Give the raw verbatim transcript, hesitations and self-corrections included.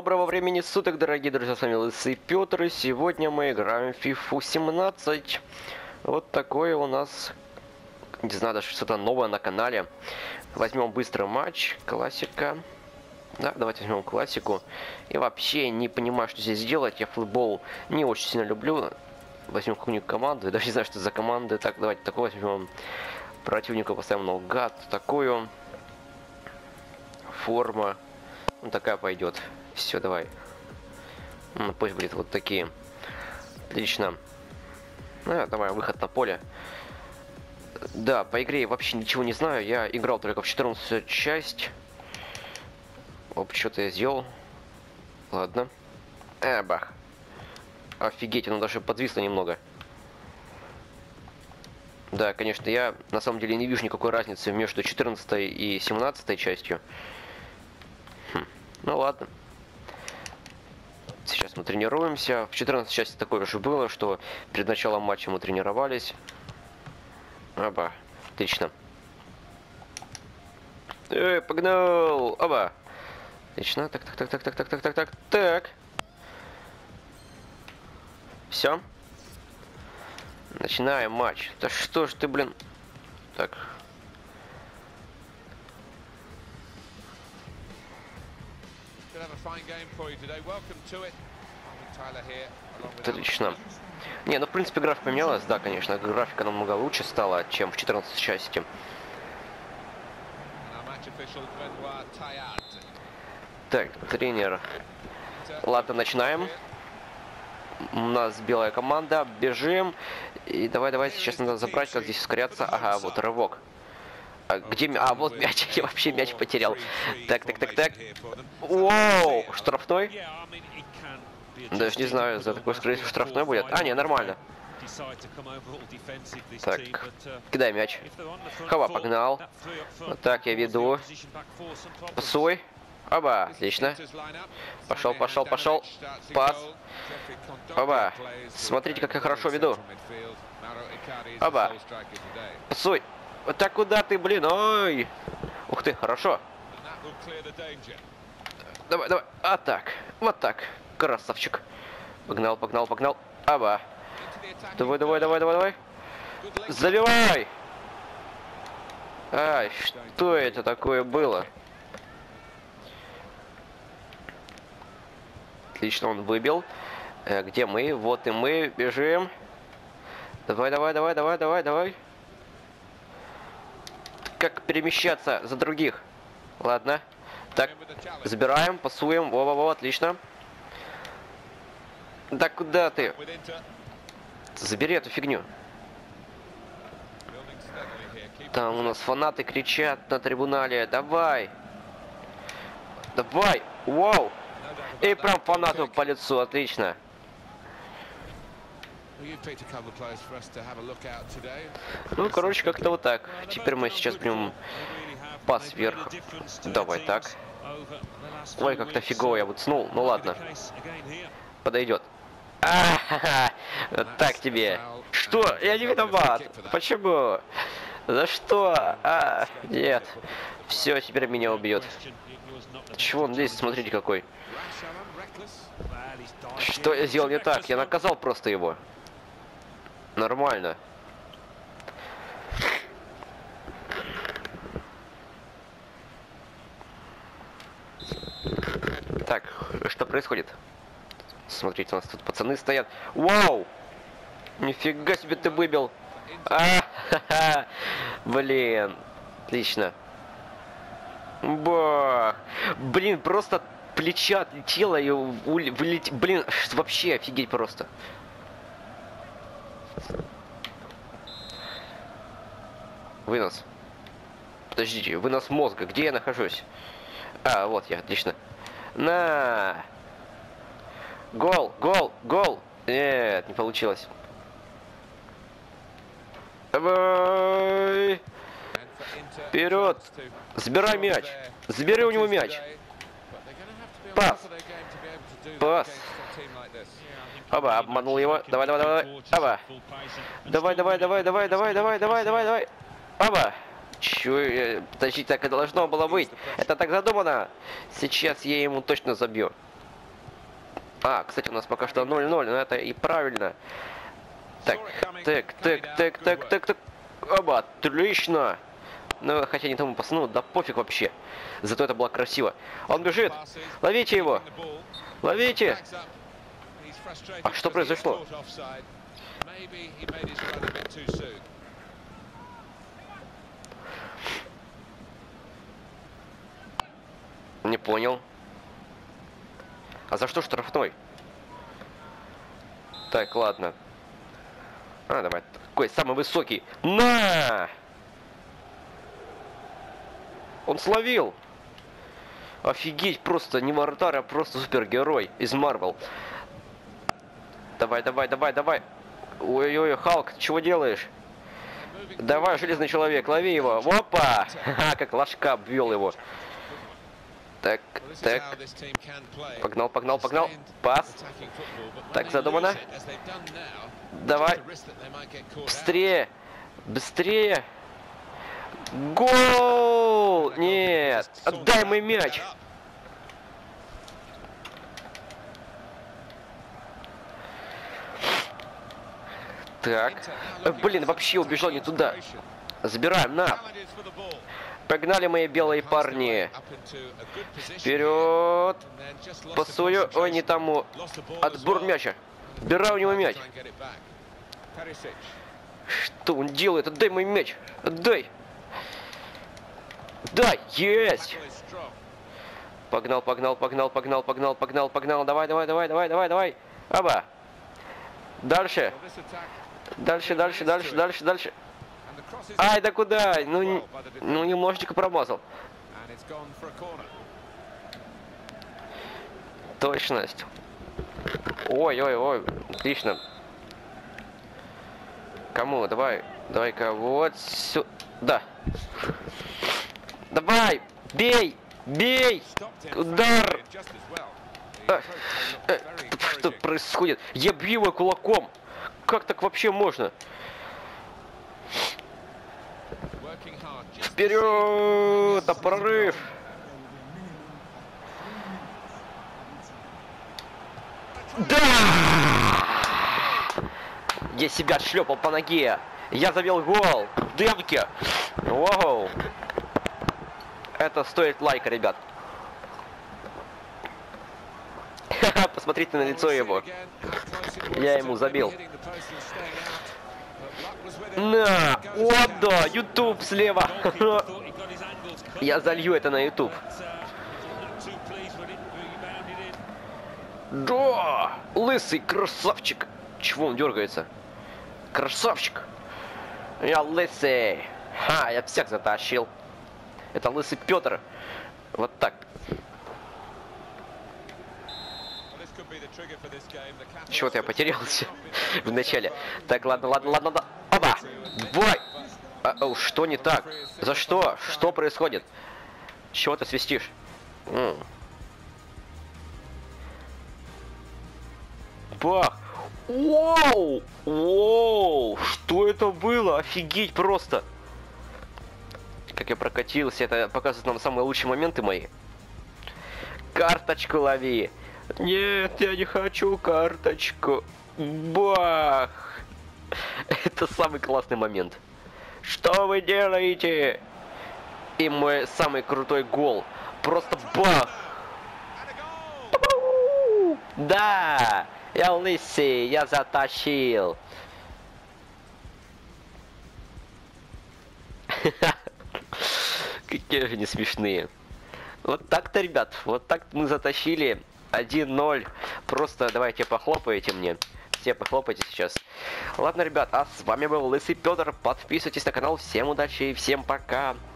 Доброго времени суток, дорогие друзья, с вами Лысый Петр, и сегодня мы играем в фифу семнадцать. Вот такое у нас, не знаю, даже что-то новое на канале. Возьмем быстрый матч, классика. Да, давайте возьмем классику. И вообще не понимаю, что здесь делать, я футбол не очень сильно люблю. Возьмем какую-нибудь команду, я даже не знаю, что это за команды. Так, давайте такой возьмем. Противника поставим наугад, такую. Форма. Ну, такая пойдет. Все, давай. Ну, пусть будет вот такие. Отлично. Ну, давай, выход на поле. Да, по игре я вообще ничего не знаю. Я играл только в четырнадцатую часть. Оп, что-то я сделал. Ладно. Э, бах. Офигеть, оно даже подвисло немного. Да, конечно, я на самом деле не вижу никакой разницы между четырнадцатой и семнадцатой частью. Хм. Ну ладно. Сейчас мы тренируемся. В четырнадцатой части такое уже было, что перед началом матча мы тренировались. Оба. Отлично. Эй, погнал! Оба. Отлично. Так, так, так, так, так, так, так, так, так, так. Все. Начинаем матч. Да что ж ты, блин. Так. Отлично. Не, ну в принципе графика поменялась, да, конечно. Графика намного лучше стала, чем в четырнадцатой части. Так, тренер. Ладно, начинаем. У нас белая команда, бежим. И давай, давай, сейчас надо забрать, как здесь ускоряться. Ага, вот рывок. А где мяч? А, вот мяч, я вообще мяч потерял. Так, так, так, так. Воу, штрафной? Даже не знаю, за такой скоростью штрафной будет. А, не, нормально. Так, кидай мяч. Хава, погнал. Вот так, я веду. Пасуй. Оба, отлично. Пошел, пошел, пошел. Пас. Оба. Смотрите, как я хорошо веду. Оба. Пасуй. Вот так куда ты, блин? Ой. Ух ты, хорошо. Давай, давай. А так. Вот так. Красавчик. Погнал, погнал, погнал. Оба. Давай, давай, давай, давай, давай. Забивай. Ай, что это такое было? Отлично, он выбил. Э, где мы? Вот и мы. Бежим. Давай, давай, давай, давай, давай, давай. Как перемещаться за других? Ладно. Так, забираем, пасуем. Во-во-во, отлично. Да куда ты? Забери эту фигню. Там у нас фанаты кричат на трибунале. Давай. Давай. Вау. И прям фанату по лицу. Отлично. Ну, короче, как-то вот так. Теперь мы сейчас примем пас вверх. Давай так. Ой, как-то фигово я вытянул. Ну ладно. Подойдет. А-ха-ха. Так тебе. Что? Я не виноват. Почему? За что? А, нет. Все, теперь меня убьет. Чего он здесь? Смотрите какой. Что я сделал не так? Я наказал просто его. Нормально. Так, что происходит? Смотрите, у нас тут пацаны стоят. Вау! Нифига себе ты выбил. А-ха-ха! Блин. Отлично. Бах! Блин, просто плеча отлетело и вылетело. Блин, вообще офигеть просто. Вынос. Подождите, вынос мозга. Где я нахожусь? А, вот я, отлично. На! Гол, гол, гол! Нет, не получилось. Давай! Вперед! Забирай мяч! Забери у него мяч! Пас! Пас! Оба, обманул его. Давай, давай, давай. Оба. Давай, давай, давай, давай, давай, давай, давай, давай, давай. Оба. Чё, подожди, так и должно было быть. Это так задумано. Сейчас я ему точно забью. А, кстати, у нас пока что ноль ноль, но это и правильно. Так, так, так, так, так, так, так. Оба, отлично. Ну, хотя не тому пацану, да пофиг вообще. Зато это было красиво. Он бежит. Ловите его. Ловите. А что произошло? Не понял. А за что штрафной? Так, ладно. А, давай. Какой самый высокий? На! Он словил. Офигеть, просто не вратарь, а просто супергерой из Марвел. Давай, давай, давай, давай. Ой-ой-ой, Халк, чего делаешь? Давай, железный человек, лови его. Опа! Ха-ха, как ложка обвел его. Так, так. Погнал, погнал, погнал. Пас. Так, задумано. Давай. Быстрее. Быстрее. Гол! Нет. Отдай мой мяч. Так. Блин, вообще убежал не туда. Забираем, на. Погнали, мои белые парни. Вперед. Пасую. Ой, не тому. Отбор мяча. Бирай у него мяч. Что он делает? Отдай мой мяч. Отдай. Дай. Есть. Погнал, погнал, погнал, погнал, погнал, погнал, погнал. Давай, давай, давай, давай, давай, давай. Оба. Дальше. Дальше, дальше, дальше, дальше, дальше. Ай, да куда? Ну, ну немножечко промазал. Точность. Ой, ой, ой, отлично. Кому? Давай, давай-ка вот сюда. Давай, бей, бей, удар. А, а, что происходит? Я бью его кулаком. Как так вообще можно? Вперед! На прорыв! Да! Я себя шлепал по ноге. Я забил гол. В демке. Вау. Это стоит лайка, ребят. Посмотрите на лицо его. Я ему забил. На! О, да! YouTube слева! Я залью это на YouTube. Да! Лысый красавчик! Чего он дергается? Красавчик! Я лысый! Ха! Я всех затащил. Это лысый Петр. Вот так. Чего-то я потерялся в начале. Так, ладно, ладно, ладно, ладно. Оба! Бой! А, о, что не так? За что? Что происходит? Чего ты свистишь? М. Бах! Воу! Воу! Что это было? Офигеть просто! Как я прокатился, это показывает нам самые лучшие моменты мои. Карточку лови! Нет, я не хочу карточку. Бах! Это самый классный момент. Что вы делаете? И мой самый крутой гол. Просто бах! Да! Я лысый, я затащил. Какие же они смешные. Вот так-то, ребят, вот так мы затащили один ноль. Просто давайте похлопайте мне. Все похлопайте сейчас. Ладно, ребят, а с вами был Лысый Петр. Подписывайтесь на канал. Всем удачи и всем пока.